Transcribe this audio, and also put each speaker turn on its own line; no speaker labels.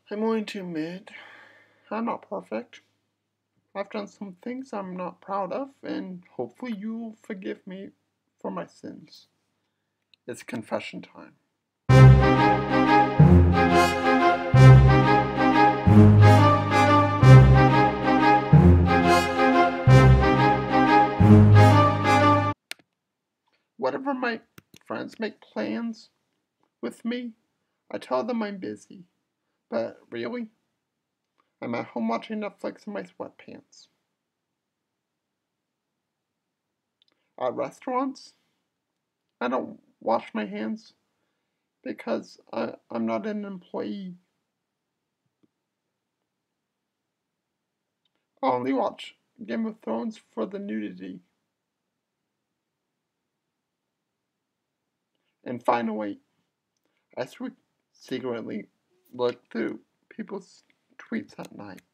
I'm going to admit I'm not perfect. I've done some things I'm not proud of, and hopefully you'll forgive me for my sins. It's confession time. Whenever my friends make plans with me, I tell them I'm busy. But really, I'm at home watching Netflix in my sweatpants. At restaurants, I don't wash my hands because I'm not an employee. I only watch Game of Thrones for the nudity. And finally, I secretly look through people's tweets at night.